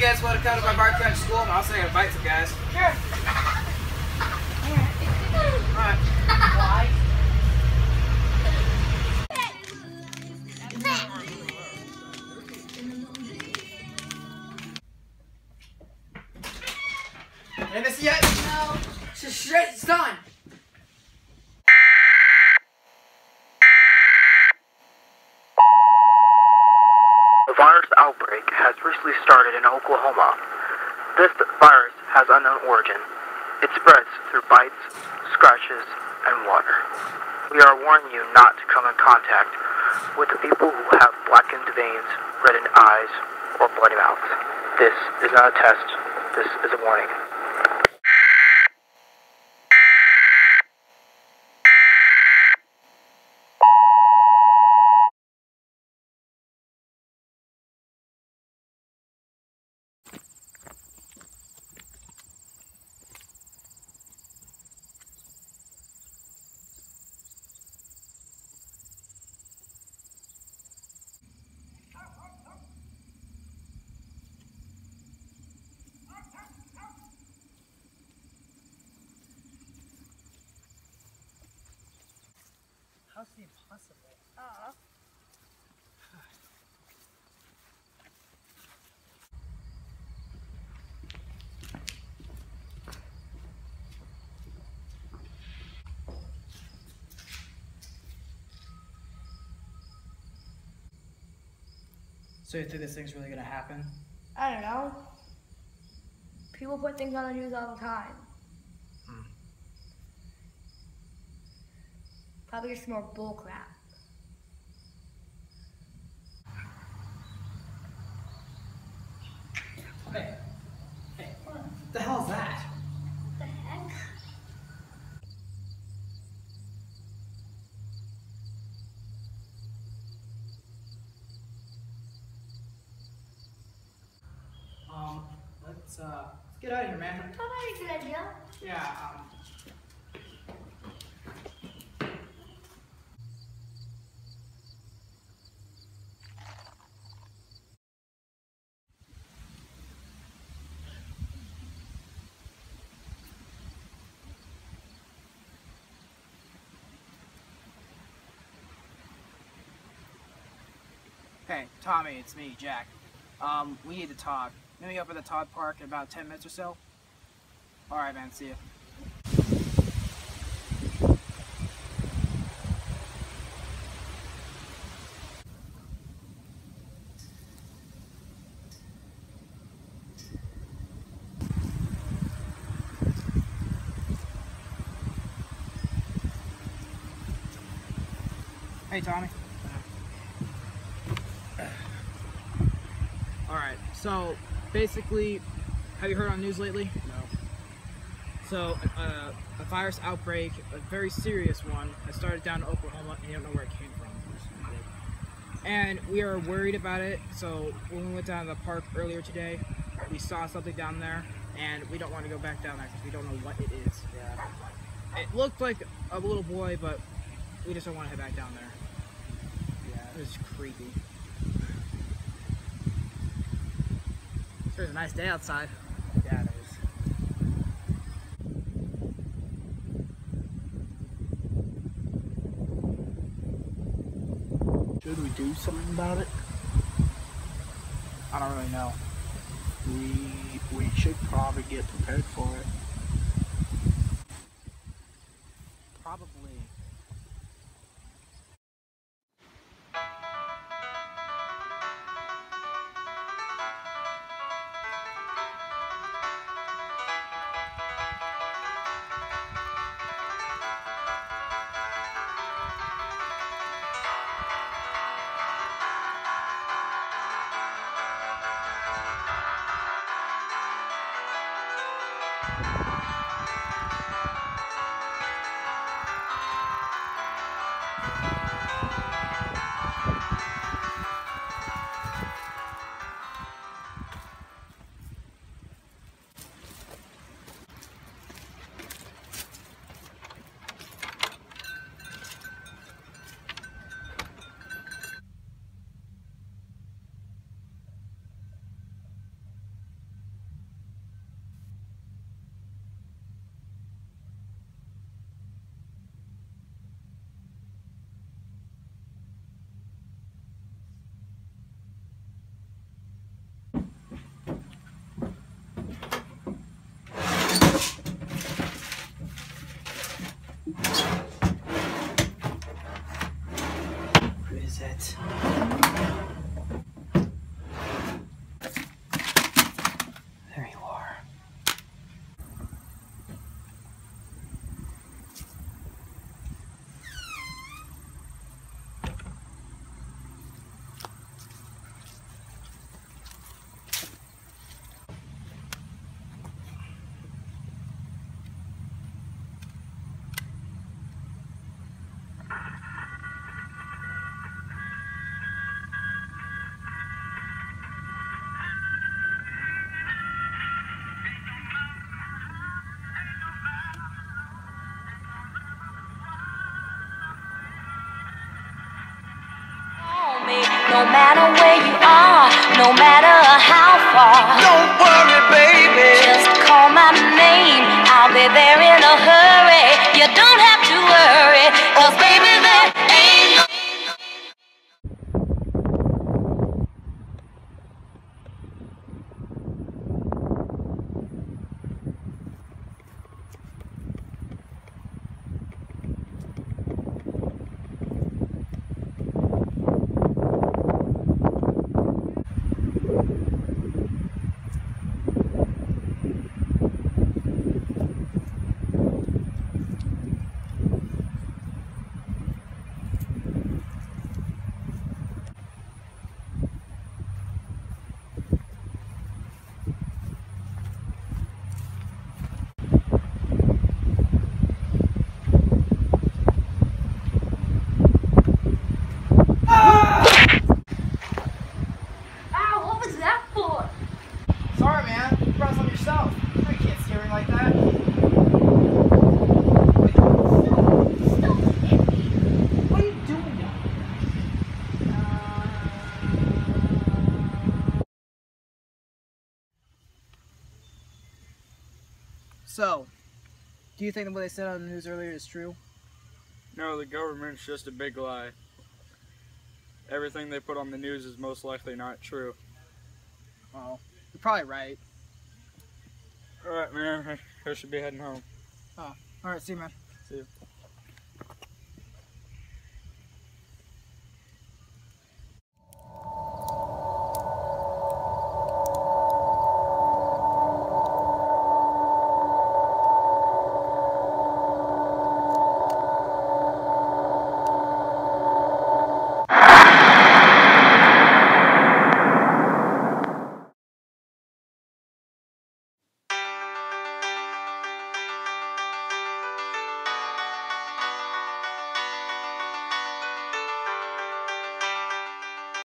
guys want to come to my barbecue at school? I'll say invite some guys. Sure. Alright. Why? Ain't this yet? No. It's done. A virus outbreak has recently started in Oklahoma. This virus has unknown origin. It spreads through bites, scratches, and water. We are warning you not to come in contact with the people who have blackened veins, reddened eyes, or bloody mouths. This is not a test. This is a warning. How's it impossible? So you think this thing's really gonna happen? I don't know. People put things on the news all the time. Probably just more bull crap. Hey, what the hell is that? What the heck? Let's get out of here, man. That's not a good idea. Yeah, Hey, Tommy, it's me, Jack. We need to talk. Meet me up at the Todd Park in about 10 minutes or so. Alright, man, see you. Hey, Tommy. Alright, so basically, have you heard on the news lately? No. So, a virus outbreak, a very serious one, has started down in Oklahoma, and you don't know where it came from. And we are worried about it, so when we went down to the park earlier today, we saw something down there, and we don't want to go back down there because we don't know what it is. Yeah. It looked like a little boy, but we just don't want to head back down there. Yeah. It was creepy. It's a nice day outside. Yeah, it is. Should we do something about it? I don't really know. We should probably get prepared for it. Probably. Where is it? There you are. No matter where you are, no matter how far. Don't worry, baby. Just call my name, I'll be there in a hurry. You don't have to worry, 'cause baby there ain't no... Ow, what was that for? Sorry, man. You brought some yourself. You can't scare me like that. Don't hit me. What are you doing down there? So, do you think that what they said on the news earlier is true? No, the government's just a big lie. Everything they put on the news is most likely not true. Oh, you're probably right. Alright, man, I should be heading home. Oh, alright, see you, man. See you.